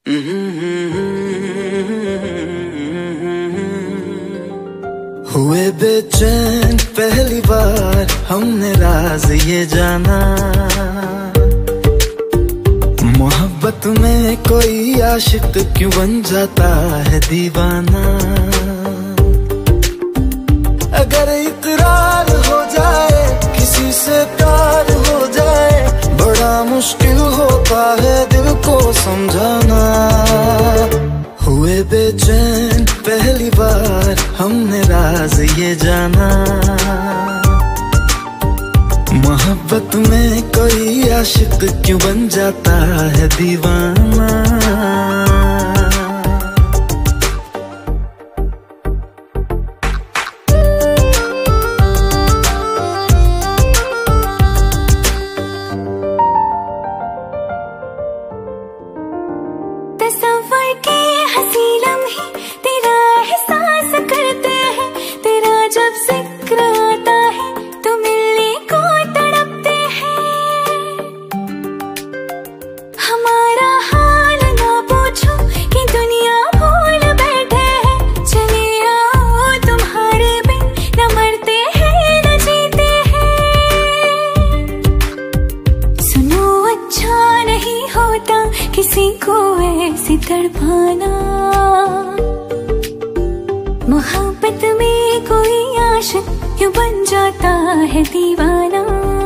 हुए बेचैन पहली बार हमने राज ये जाना, मोहब्बत में कोई आशिक क्यों बन जाता है दीवाना। अगर इकरार हो जाए किसी से प्यार हो जाए, बड़ा मुश्किल होता है दिल को समझाना। हुए बेचैन पहली बार हमने राज ये जाना, मोहब्बत में कोई आशिक क्यों बन जाता है दीवाना। तस्वर के हंसी लम्हे तेरा एहसास करते हैं, तेरा जब जिक्र आता है तो मिलने को तड़पते हैं। हमारा हाल ना पूछो कि दुनिया भूल बैठे हैं, चले आओ तुम्हारे बिन न मरते हैं न जीते हैं। सुनो अच्छा नहीं होता किसी को ऐसे तड़पाना, मोहब्बत में कोई आशिक क्यों बन जाता है दीवाना।